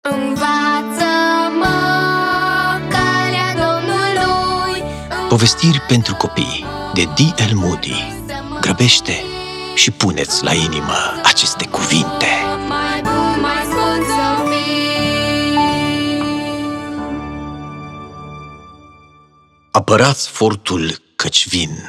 Învață-mă calea Domnului. Povestiri pentru copii de D.L. Moody. Grăbește și puneți la inimă aceste cuvinte. Mai bun, mai sfânt să fii. Apărați fortul, căci vin.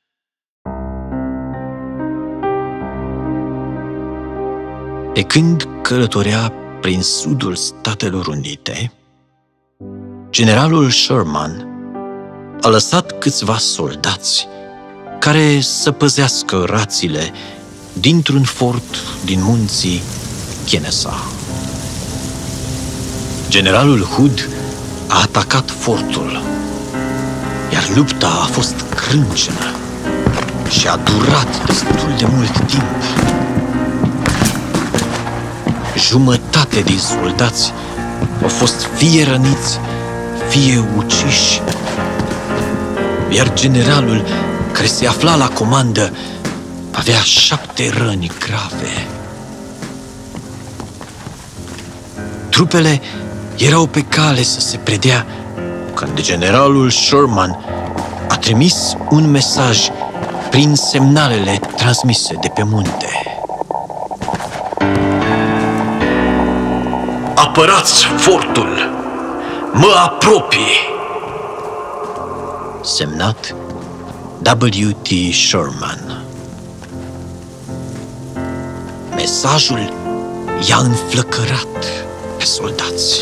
Pe când călătorea prin sudul Statelor Unite, generalul Sherman a lăsat câțiva soldați care să păzească rațile dintr-un fort din munții Kennesaw. Generalul Hood a atacat fortul, iar lupta a fost crâncenă și a durat destul de mult timp. Jumătate din soldați au fost fie răniți, fie uciși, iar generalul care se afla la comandă avea 7 răni grave. Trupele erau pe cale să se predea când generalul Sherman a trimis un mesaj prin semnalele transmise de pe munte. Apărați fortul! Mă apropii! Semnat W.T. Sherman. Mesajul i-a înflăcărat pe soldați.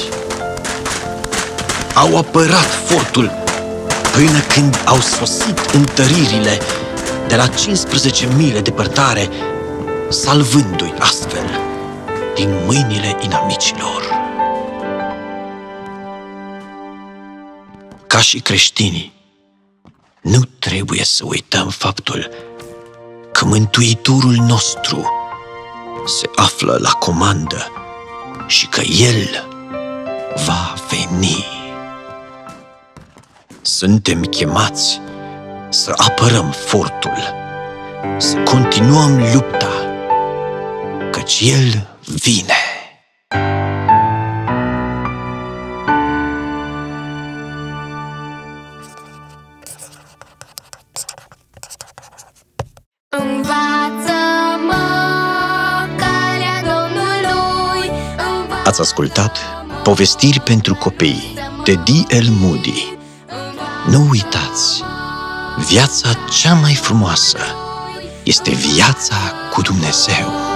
Au apărat fortul până când au sosit întăririle de la 15 mile depărtare, salvându-i astfel din mâinile inamicilor. Ca și creștinii, nu trebuie să uităm faptul că Mântuitorul nostru se află la comandă și că El va veni. Suntem chemați să apărăm fortul, să continuăm lupta, căci El vine. Învață-mă calea Domnului. Ați ascultat Povestiri pentru copii de D.L. Moody. Nu uitați, viața cea mai frumoasă este viața cu Dumnezeu.